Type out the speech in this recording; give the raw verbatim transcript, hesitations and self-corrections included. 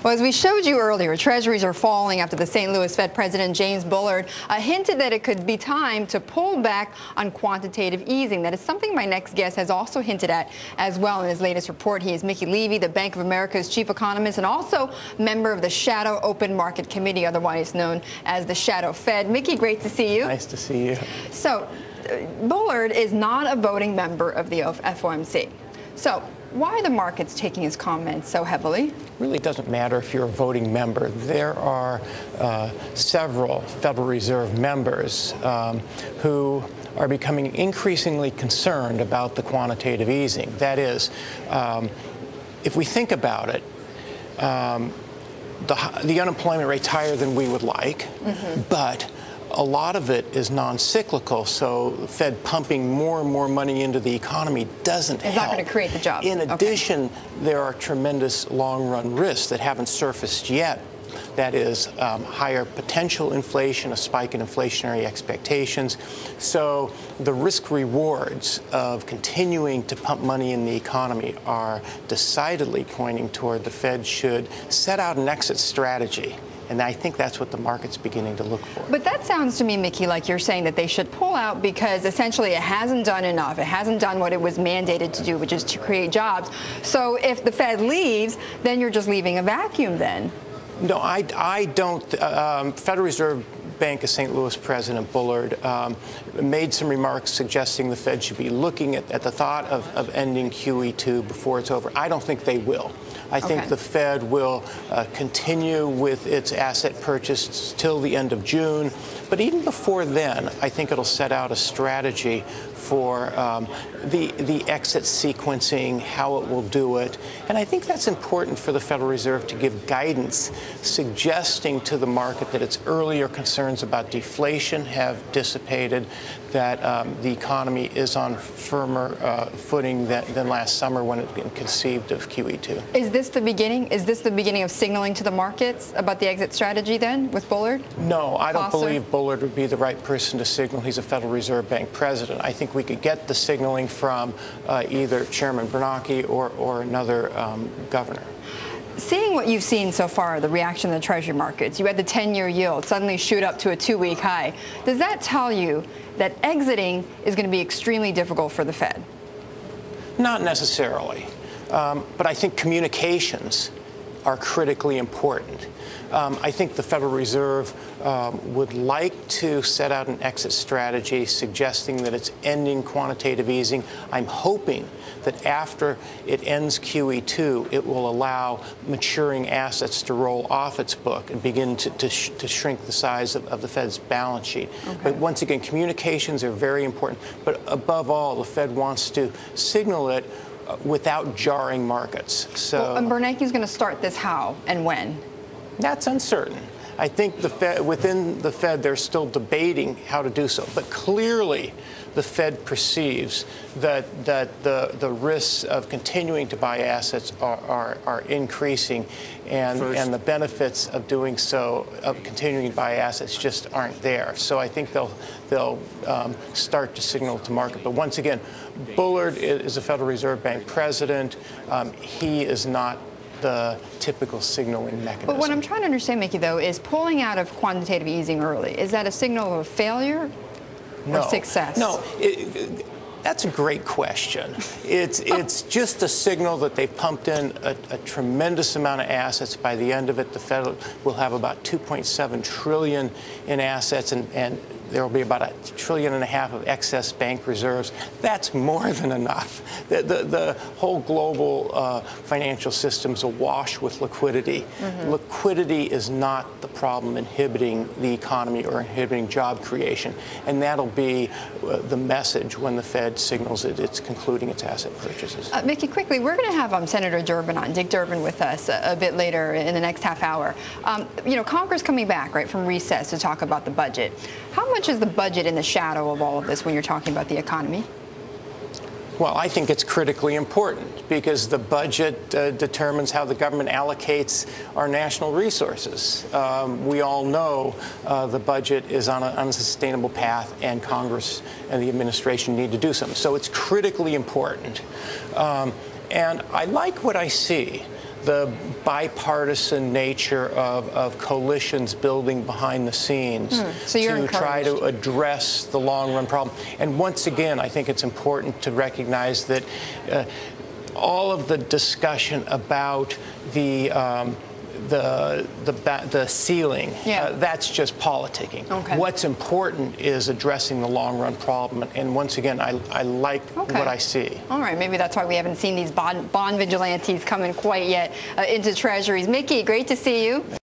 Well, as we showed you earlier, treasuries are falling after the Saint Louis Fed President James Bullard uh, hinted that it could be time to pull back on quantitative easing. That is something my next guest has also hinted at as well in his latest report. He is Mickey Levy, the Bank of America's chief economist and also member of the Shadow Open Market Committee, otherwise known as the Shadow Fed. Mickey, great to see you. Nice to see you. So, uh, Bullard is not a voting member of the F O M C. So, why are the markets taking his comments so heavily? Really doesn't matter if you're a voting member. There are uh, several Federal Reserve members um, who are becoming increasingly concerned about the quantitative easing. That is, um, if we think about it, um, the, the unemployment rate's higher than we would like, mm-hmm. but a lot of it is non-cyclical, so the Fed pumping more and more money into the economy doesn't help. It's not going to create the jobs. In addition, okay. there are tremendous long-run risks that haven't surfaced yet. That is um, higher potential inflation, a spike in inflationary expectations. So the risk rewards of continuing to pump money in the economy are decidedly pointing toward the Fed should set out an exit strategy. And I think that's what the market's beginning to look for. But that sounds to me, Mickey, like you're saying that they should pull out because essentially it hasn't done enough. It hasn't done what it was mandated to do, which is to create jobs. So if the Fed leaves, then you're just leaving a vacuum then. No, I, I don't. Um, Federal Reserve Bank of Saint Louis President Bullard um, made some remarks suggesting the Fed should be looking at, at the thought of, of ending Q E two before it's over. I don't think they will. I think okay. the Fed will uh, continue with its asset purchase till the end of June. But even before then, I think it'll set out a strategy for um, the, the exit sequencing, how it will do it. And I think that's important for the Federal Reserve to give guidance suggesting to the market that its earlier concerns about deflation have dissipated, that um, the economy is on firmer uh, footing than, than last summer when it conceived of Q E two. Is this the beginning? Is this the beginning of signaling to the markets about the exit strategy then with Bullard? No, I don't Foster? believe Bullard would be the right person to signal. He's a Federal Reserve Bank president. I think we could get the signaling from uh, either Chairman Bernanke or, or another um, governor. Seeing what you've seen so far, the reaction in the Treasury markets, you had the ten-year yield suddenly shoot up to a two-week high. Does that tell you that exiting is going to be extremely difficult for the Fed? Not necessarily. Um, but I think communications are critically important. Um, I think the Federal Reserve um, would like to set out an exit strategy suggesting that it's ending quantitative easing. I'm hoping that after it ends Q E two, it will allow maturing assets to roll off its book and begin to, to, sh to shrink the size of, of the Fed's balance sheet. Okay. But once again, communications are very important. But above all, the Fed wants to signal it without jarring markets. So, well, and Bernanke's going to start this how and when? That's uncertain. I think the Fed, within the Fed, they're still debating how to do so. But clearly, the Fed perceives that that the the risks of continuing to buy assets are are, are increasing, and First. and the benefits of doing so, of continuing to buy assets, just aren't there. So I think they'll they'll um, start to signal to market. But once again, Bullard is a Federal Reserve Bank president. Um, he is not the typical signaling mechanism. But what I'm trying to understand, Mickey, though, is pulling out of quantitative easing early. Is that a signal of failure no. or success? No. It, it, that's a great question. It's it's just a signal that they've pumped in a, a tremendous amount of assets. By the end of it, the Fed will have about two point seven trillion dollars in assets, and, and there will be about a trillion and a half of excess bank reserves. That's more than enough. The, the, the whole global uh, financial system's awash with liquidity. Mm-hmm. Liquidity is not the problem inhibiting the economy or inhibiting job creation. And that'll be uh, the message when the Fed signals it it's concluding its asset purchases. Uh, Mickey, quickly, we're going to have um, Senator Durbin on, Dick Durbin, with us a, a bit later in the next half hour. Um, you know, Congress coming back, right, from recess to talk about the budget. How much is the budget in the shadow of all of this when you're talking about the economy? Well, I think it's critically important because the budget uh, determines how the government allocates our national resources. Um, we all know uh, the budget is on an unsustainable path, and Congress and the administration need to do something. So it's critically important. Um, and I like what I see, the bipartisan nature of, of coalitions building behind the scenes Hmm. So you're to try encouraged. to address the long-run problem. And once again, I think it's important to recognize that uh, all of the discussion about the um, the the ba- the ceiling, Yeah. uh, that's just politicking. Okay. What's important is addressing the long-run problem. And once again, I, I like Okay. what I see. All right, maybe that's why we haven't seen these bond, bond vigilantes coming quite yet uh, into treasuries. Mickey, great to see you.